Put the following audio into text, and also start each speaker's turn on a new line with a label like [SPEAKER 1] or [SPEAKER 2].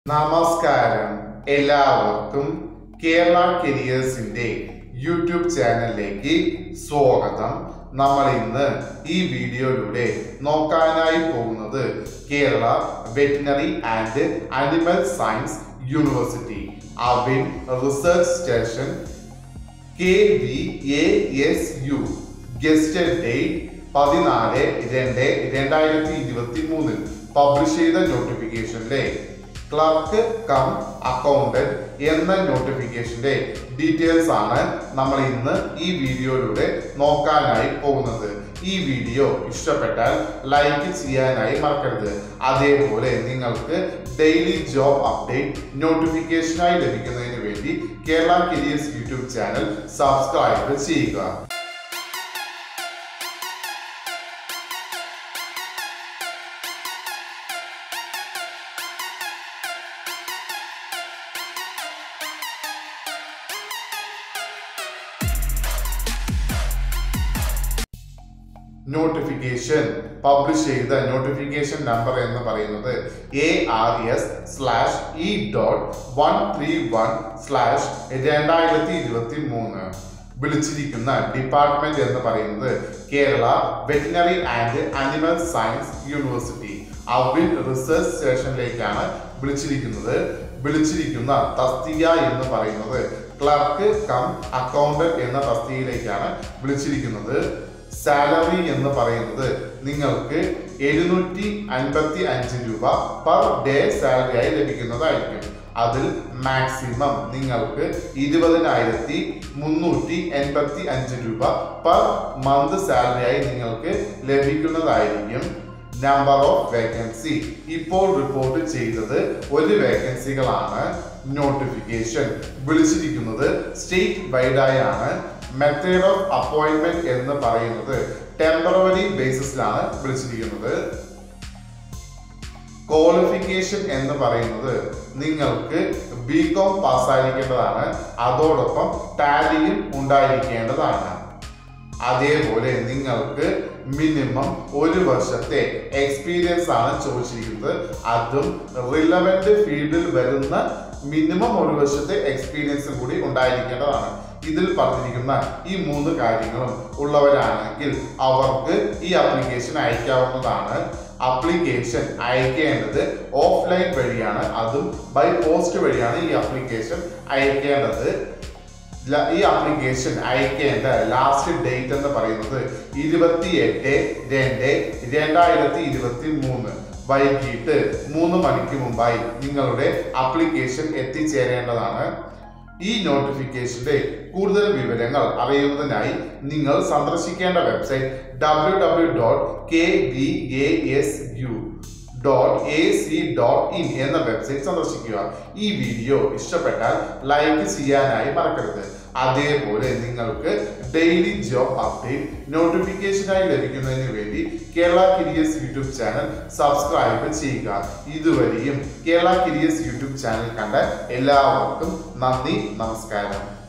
[SPEAKER 1] നമസ്കാരം എല്ലാവർക്കും കേരള കരിയേഴ്സിന്റെ യൂട്യൂബ് ചാനലിലേക്ക് സ്വാഗതം. നമ്മൾ ഇന്ന് ഈ വീഡിയോയിലൂടെ നോക്കാനായി പോകുന്നത് Kerala veterinary and animal science university AVIAN research station KVASU gazetted date 14/2/2023 publish ചെയ്ത നോട്ടിഫിക്കേഷനിലെ ക്ലർക്ക് കം അക്കൗണ്ടന്റ് എന്ന നോട്ടിഫിക്കേഷന്റെ ഡീറ്റെയിൽസ് ആണ് നമ്മൾ ഇന്ന് ഈ വീഡിയോയിലൂടെ നോക്കാനായി പോകുന്നത്. ഈ വീഡിയോ ഇഷ്ടപ്പെട്ടാൽ ലൈക്ക് ചെയ്യാനായി മറക്കരുത്. അതേപോലെ നിങ്ങൾക്ക് ഡെയിലി ജോബ് അപ്ഡേറ്റ് നോട്ടിഫിക്കേഷനായി ലഭിക്കുന്നതിന് വേണ്ടി Kerala careers YouTube channel subscribe ചെയ്യുക. നോട്ടിഫിക്കേഷൻ പബ്ലിഷ് ചെയ്ത നോട്ടിഫിക്കേഷൻ നമ്പർ എന്ന് പറയുന്നത് ARS/E.131/2023. വിളിച്ചിരിക്കുന്ന ഡിപ്പാർട്ട്മെന്റ് എന്ന് പറയുന്നത് Kerala veterinary and animal science university AVIAN research സ്റ്റേഷനിലേക്കാണ് വിളിച്ചിരിക്കുന്ന തസ്തിക എന്ന് പറയുന്നത് ക്ലർക്ക് കം അക്കൗണ്ടന്റ് എന്ന തസ്തികയിലേക്കാണ് വിളിച്ചിരിക്കുന്നത്. സാലറി എന്ന് പറയുന്നത് നിങ്ങൾക്ക് 755 രൂപ പെർ ഡേ സാലറി ആയി ലഭിക്കുന്നതായിരിക്കും. അതിൽ മാക്സിമം നിങ്ങൾക്ക് 20,385 രൂപ പെർ മന്ത് സാലറി ആയി നിങ്ങൾക്ക് ലഭിക്കുന്നതായിരിക്കും. നമ്പർ ഓഫ് വേക്കൻസി ഇപ്പോൾ റിപ്പോർട്ട് ചെയ്തത് 1 വേക്കൻസികളാണ്. നോട്ടിഫിക്കേഷൻ വിളിച്ചിരിക്കുന്നത് സ്റ്റേറ്റ് വൈഡായാണ്. മെത്തേഡ് ഓഫ് അപ്പോയിന്റ്മെന്റ് എന്ന് പറയുന്നത് ടെമ്പററി ബേസിസിലാണ് വിളിച്ചിരിക്കുന്നത്. ക്വാളിഫിക്കേഷൻ എന്ന് പറയുന്നത് നിങ്ങൾക്ക് BCom പാസ്സായിരിക്കേണ്ടതാണ്. അതോടൊപ്പം ടാലിയും ഉണ്ടായിരിക്കേണ്ടതാണ്. അതേപോലെ നിങ്ങൾക്ക് മിനിമം 1 വർഷത്തെ എക്സ്പീരിയൻസ് ആണ് ചോദിച്ചിരിക്കുന്നത്. അതും റിലവന്റ് ഫീൽഡിൽ വരുന്ന മിനിമം 1 വർഷത്തെ എക്സ്പീരിയൻസ് കൂടി ഉണ്ടായിരിക്കേണ്ടതാണ്. ഇതിൽ പറഞ്ഞിരിക്കുന്ന ഈ 3 കാര്യങ്ങളും ഉള്ളവരാണെങ്കിൽ അവർക്ക് ഈ ആപ്ലിക്കേഷൻ അയക്കാവുന്നതാണ്. ആപ്ലിക്കേഷൻ അയക്കേണ്ടത് ഓഫ്ലൈൻ വഴിയാണ്. അതും ബൈ പോസ്റ്റ് വഴിയാണ് ഈ ആപ്ലിക്കേഷൻ അയക്കേണ്ടത്. ഈ ആപ്ലിക്കേഷൻ അയക്കേണ്ട ലാസ്റ്റ് ഡേറ്റ് എന്ന് പറയുന്നത് 28/2/2023 വൈകിട്ട് 3 മണിക്ക് മുമ്പായി നിങ്ങളുടെ ആപ്ലിക്കേഷൻ എത്തിച്ചേരേണ്ടതാണ്. ഈ നോട്ടിഫിക്കേഷന്റെ കൂടുതൽ വിവരങ്ങൾ അറിയുന്നതിനായി നിങ്ങൾ സന്ദർശിക്കേണ്ട വെബ്സൈറ്റ് www.kvasu.ac.in എന്ന വെബ്സൈറ്റ് സന്ദർശിക്കുക. ഈ വീഡിയോ ഇഷ്ടപ്പെട്ടാൽ ലൈക്ക് ചെയ്യാനായി മറക്കരുത്. അതേപോലെ നിങ്ങൾക്ക് ഡെയിലി ജോബ് അപ്ഡേറ്റ് നോട്ടിഫിക്കേഷനായി ലഭിക്കുന്നതിന് വേണ്ടി Kerala careers YouTube channel subscribe ചെയ്യുക. ഇതുവരെയും കേരള കരിയേഴ്സ് യൂട്യൂബ് ചാനൽ കണ്ട എല്ലാവർക്കും നന്ദി, നമസ്കാരം.